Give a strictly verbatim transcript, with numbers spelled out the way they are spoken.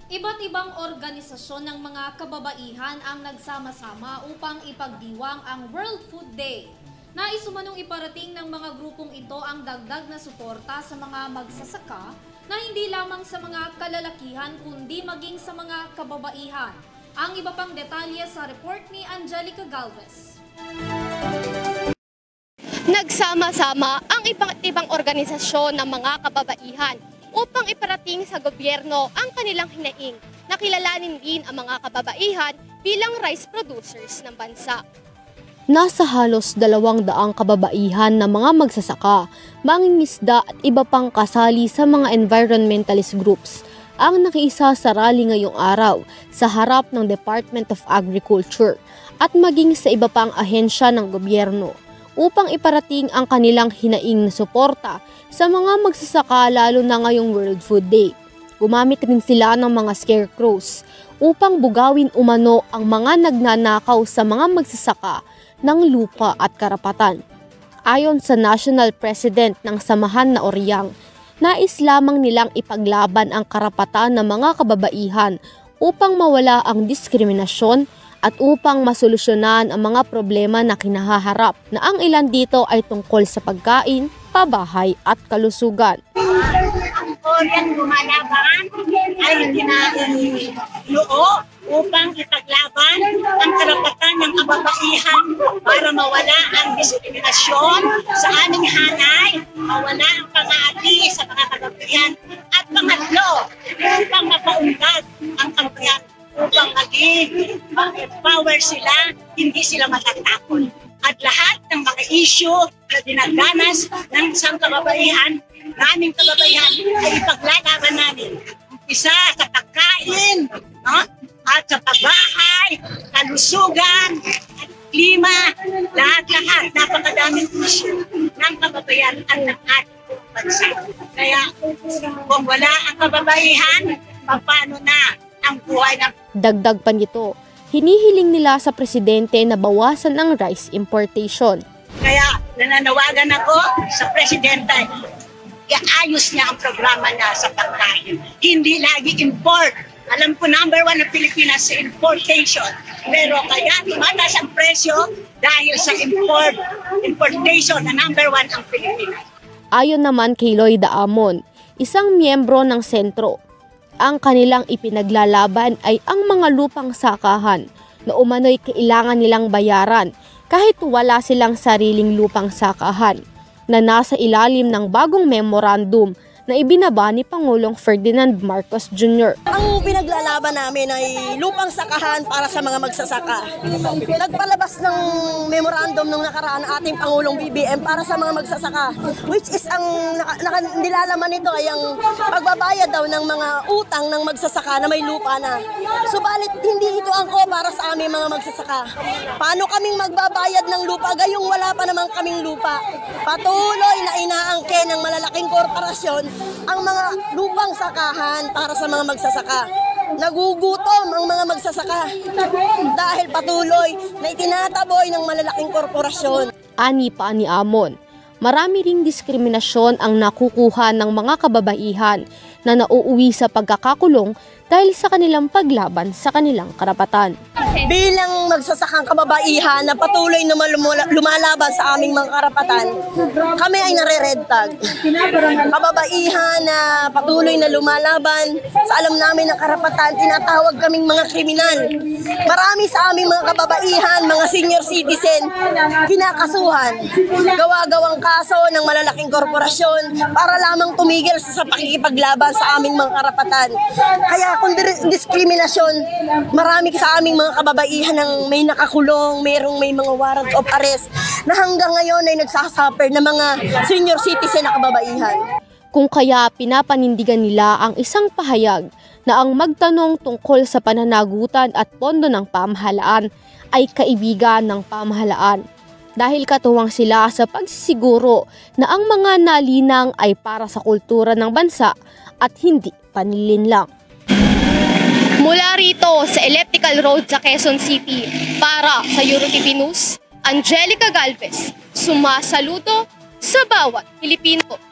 Iba't ibang organisasyon ng mga kababaihan ang nagsama-sama upang ipagdiwang ang World Food Day. Nais umanong iparating ng mga grupong ito ang dagdag na suporta sa mga magsasaka na hindi lamang sa mga kalalakihan kundi maging sa mga kababaihan. Ang iba pang detalye sa report ni Angelica Galvez. Nagsama-sama ang iba't ibang organisasyon ng mga kababaihan upang iparating sa gobyerno ang kanilang hinaing na kilalanin din ang mga kababaihan bilang rice producers ng bansa. Nasa halos dalawang daang kababaihan na mga magsasaka, mangingisda at iba pang kasali sa mga environmentalist groups ang nakiisa sa rally ngayong araw sa harap ng Department of Agriculture at maging sa iba pang ahensya ng gobyerno upang iparating ang kanilang hinaing na suporta sa mga magsasaka lalo na ngayong World Food Day. Gumamit rin sila ng mga scarecrows upang bugawin umano ang mga nagnanakaw sa mga magsasaka ng lupa at karapatan. Ayon sa National President ng Samahan na Oryang, nais lamang nilang ipaglaban ang karapatan ng mga kababaihan upang mawala ang diskriminasyon at upang masolusyonan ang mga problema na kinahaharap na ang ilan dito ay tungkol sa pagkain, pabahay at kalusugan. Ang Oryang lumalaban ay tinanoo upang ipaglaban ang karapatan ng kababaihan para mawala ang diskriminasyon sa aming hanay, mawala ang pang-aati sa mga kababaihan at pangatlo upang mapaunlad ang kababaihan upang maging empower sila, hindi sila matatakot. At lahat ng mga issue na dinadanas ng isang kababaihan, naming kababaihan, ay ipaglalaban namin. Isa sa pagkain, no? At sa pabahay, kalusugan, at klima, lahat-lahat, napakadaming issue ng kababaihan at ng ating bansa. Kaya kung wala ang kababaihan, paano na ang buhay ng... Dagdag pa nito, hinihiling nila sa presidente na bawasan ang rice importation. Kaya nananawagan ako sa presidente, iayos niya ang programa niya sa pagkain. Hindi lagi import. Alam ko number one ng Pilipinas sa importation. Pero kaya tumataas ang presyo dahil sa import, importation na number one ang Pilipinas. Ayon naman kay Lloyd Amon, isang miyembro ng sentro, ang kanilang ipinaglalaban ay ang mga lupang sakahan na umano'y kailangan nilang bayaran kahit wala silang sariling lupang sakahan na nasa ilalim ng bagong memorandum na ibinaba ni Pangulong Ferdinand Marcos Junior Ang pinaglalaban namin ay lupang sakahan para sa mga magsasaka. Nagpalabas ng memorandum nung nakaraan ating Pangulong B B M para sa mga magsasaka, which is ang nilalaman nito ay ang pagbabayad daw ng mga utang ng magsasaka na may lupa na. Subalit hindi ito angko para sa aming mga magsasaka. Paano kaming magbabayad ng lupa gayong wala pa namang kaming lupa? Patuloy na inaangke ng malalaking korporasyon ang mga lupang sakahan para sa mga magsasaka. Nagugutom ang mga magsasaka dahil patuloy na itinataboy ng malalaking korporasyon. Ani pa ni Amon, marami ring diskriminasyon ang nakukuha ng mga kababaihan na nauuwi sa pagkakakulong dahil sa kanilang paglaban sa kanilang karapatan. Bilang magsasakang kababaihan na patuloy na lumalaban sa aming mga karapatan, kami ay nare-red tag. Kababaihan na patuloy na lumalaban sa alam namin ng karapatan, tinatawag kaming mga kriminal. Marami sa aming mga kababaihan, mga senior citizen, kinakasuhan. Gawa-gawang kaso ng malalaking korporasyon para lamang tumigil sa pakikipaglaban sa aming mga karapatan. Kaya kung diskriminasyon, marami sa aming mga kababaihan ng may nakakulong, mayroong may mga warrant of arrest na hanggang ngayon ay nagsasuffer ng mga senior citizen na kababaihan. Kung kaya pinapanindigan nila ang isang pahayag na ang magtanong tungkol sa pananagutan at pondo ng pamahalaan ay kaibigan ng pamahalaan. Dahil katuwang sila sa pagsisiguro na ang mga nalinang ay para sa kultura ng bansa at hindi panlilinlang. Mula rito sa Elliptical Road sa Quezon City, para sa EuroTV News, Angelica Galvez, sumasaludo sa bawat Pilipino.